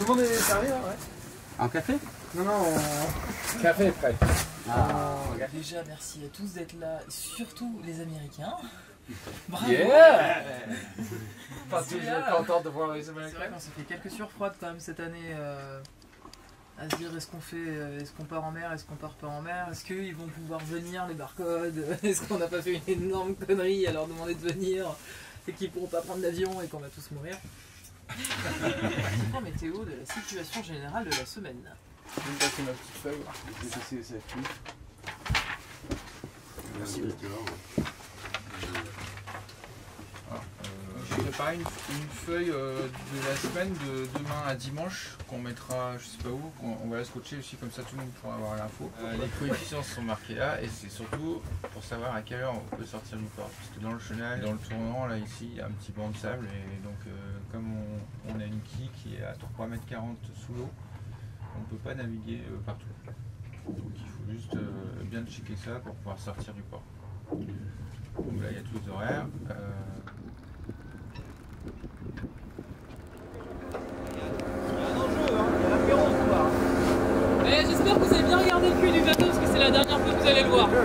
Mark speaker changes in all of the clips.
Speaker 1: le monde est servi là, ouais.
Speaker 2: Un café?
Speaker 1: Non, non, café est prêt.
Speaker 3: Déjà, merci à tous d'être là, surtout les Américains. Bravo!
Speaker 1: Yeah. Pas toujours content de voir les
Speaker 3: C'est
Speaker 1: Américains.
Speaker 3: vrai qu'on s'est fait quelques surfroides quand même cette année à se dire est-ce qu'on part en mer, est-ce qu'on part pas en mer, est-ce qu'ils vont pouvoir venir les barcodes, est-ce qu'on n'a pas fait une énorme connerie à leur demander de venir et qu'ils pourront pas prendre l'avion et qu'on va tous mourir. Point météo de la situation générale de la semaine.
Speaker 1: Je vais me passer ma petite feuille. C'est fini.
Speaker 2: Merci.
Speaker 4: J'ai préparé une feuille de la semaine de demain à dimanche qu'on mettra je sais pas où, on va la scotcher aussi comme ça tout le monde pourra avoir l'info. Les coefficients sont marqués là et c'est surtout pour savoir à quelle heure on peut sortir du port. Parce que dans le chenal, dans le tournant là ici, il y a un petit banc de sable et donc comme on a une quille qui est à 3,40 m sous l'eau, on ne peut pas naviguer partout. Donc il faut juste bien checker ça pour pouvoir sortir du port. Donc là il y a tous les horaires.
Speaker 3: J'espère que vous avez bien regardé le cul du bateau parce que c'est la dernière fois que vous allez le voir.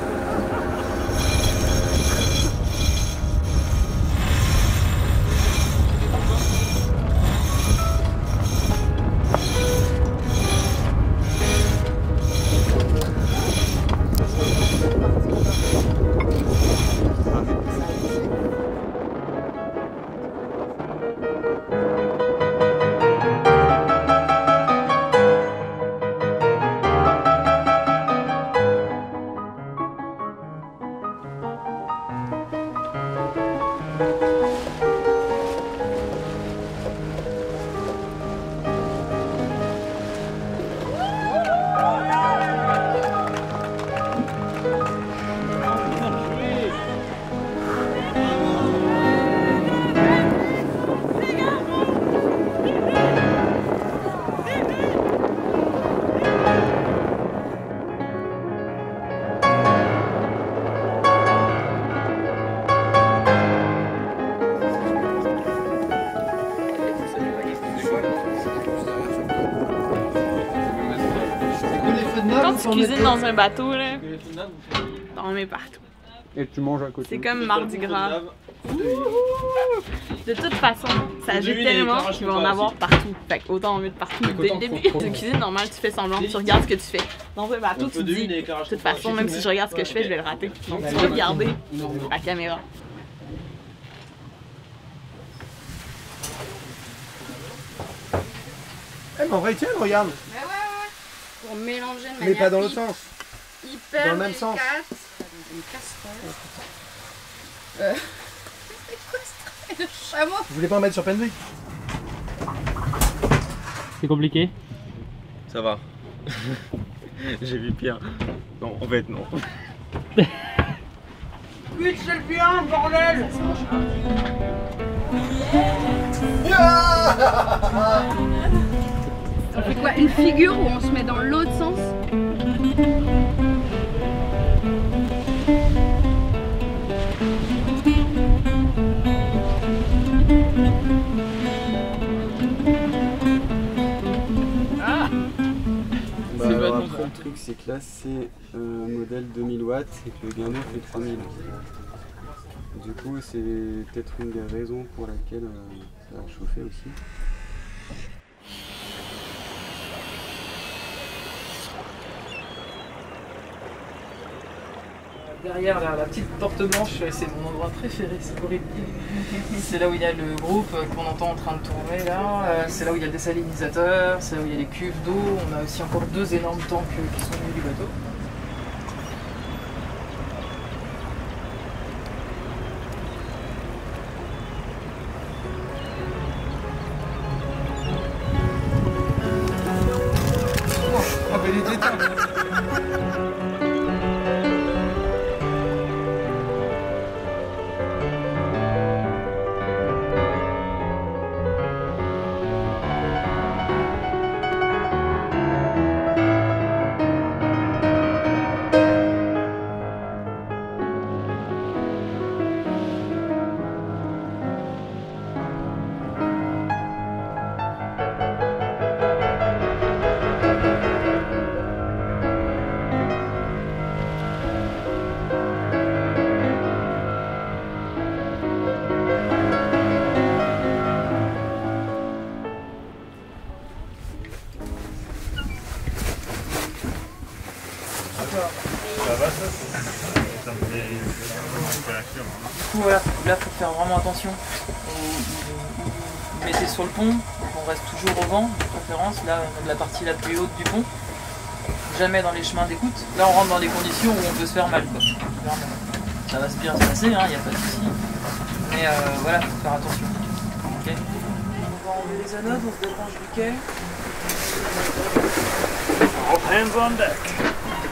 Speaker 3: Quand tu cuisines dans un bateau, là, t'en mets partout.
Speaker 1: Et tu manges à côté.
Speaker 3: C'est comme Mardi Gras. De toute façon, ça jette tellement qu'il va en avoir partout. Fait qu'autant en mettre partout dès le début. Une cuisine normale, tu fais semblant, tu regardes ce que tu fais. Dans un bateau, tu te dis, de toute façon, même si je regarde ce que je fais, je vais le rater. Donc tu vas regarder la caméra.
Speaker 1: Eh mais en vrai tiens, regarde.
Speaker 5: Ouais. Pour mélanger de manière
Speaker 1: Mais pas dans l'autre sens.
Speaker 5: hyper
Speaker 1: dans le même sens.
Speaker 5: Une casserole. C'est quoi ce truc? Le chameau.
Speaker 1: Vous voulez pas en mettre sur Penwick?
Speaker 6: C'est compliqué.
Speaker 7: Ça va. J'ai vu pire. Non, en fait, non.
Speaker 3: Vite, c'est le bien, bordel!
Speaker 5: On fait quoi? Une figure où on se met dans l'autre sens?
Speaker 7: Bah, alors après, le truc, c'est que là, c'est un modèle 2000 watts et que le gain d'eau fait 3000. Du coup, c'est peut-être une des raisons pour laquelle ça a chauffé aussi.
Speaker 3: Derrière la petite porte blanche, c'est mon endroit préféré, c'est horrible. C'est là où il y a le groupe qu'on entend en train de tourner là, c'est là où il y a le désalinisateur, c'est là où il y a les cuves d'eau, on a aussi encore 2 énormes tanks qui sont au milieu du bateau.
Speaker 1: Ah bah il est éteint.
Speaker 3: faire vraiment attention. Vous mettez sur le pont, donc on reste toujours au vent, de préférence. Là, on a la partie la plus haute du pont. Jamais dans les chemins d'écoute. Là, on rentre dans des conditions où on peut se faire mal, quoi. Ça va bien se passer, il n'y a pas de souci. Mais voilà, faut faire attention. Okay. On va enlever les anodes, on se débranche du quai.
Speaker 2: All hands on deck.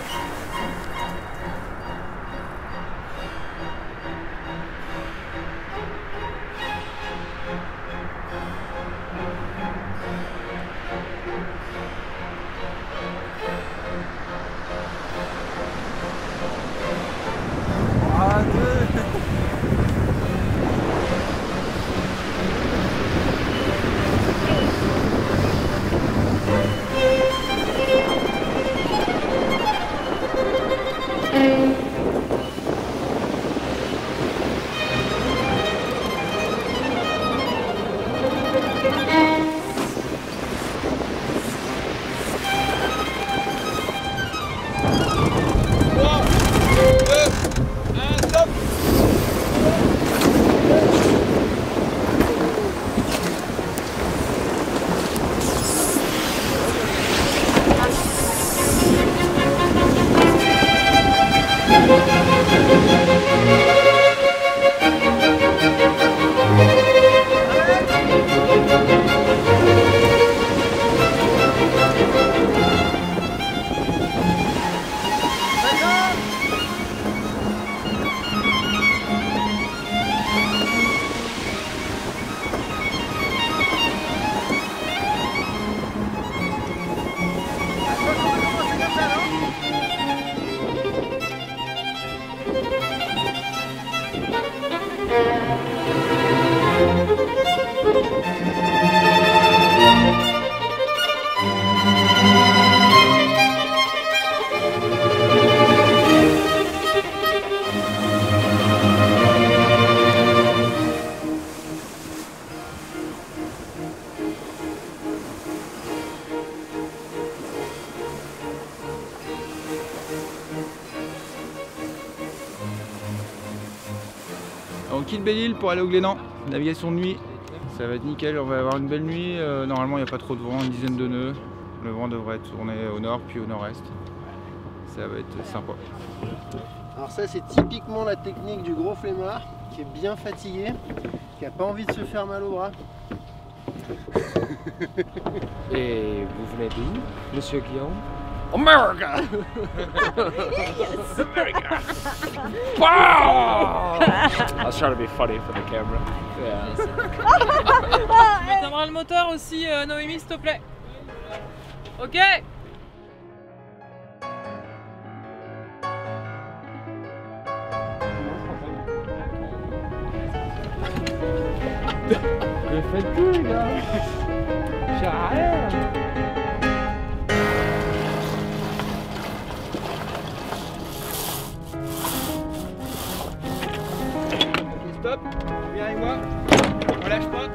Speaker 4: On quitte Belle-Île pour aller au Glénan, navigation de nuit, ça va être nickel, on va avoir une belle nuit, normalement il n'y a pas trop de vent, une dizaine de nœuds, le vent devrait tourner au nord puis au nord-est, ça va être sympa.
Speaker 6: Alors ça c'est typiquement la technique du gros flemmard qui est bien fatigué, qui n'a pas envie de se faire mal au bras.
Speaker 1: Et vous venez d'où, monsieur Guillaume?
Speaker 2: America!
Speaker 1: Yes!
Speaker 2: America! Wow! I was trying to be funny for the camera.
Speaker 1: Yeah.
Speaker 3: Tu m'éteindras le moteur aussi, Noémie, s'il te plaît. Ok.
Speaker 1: Mais faites tout, les gars! J'ai rien!
Speaker 4: Stop, viens avec moi, on lâche pas.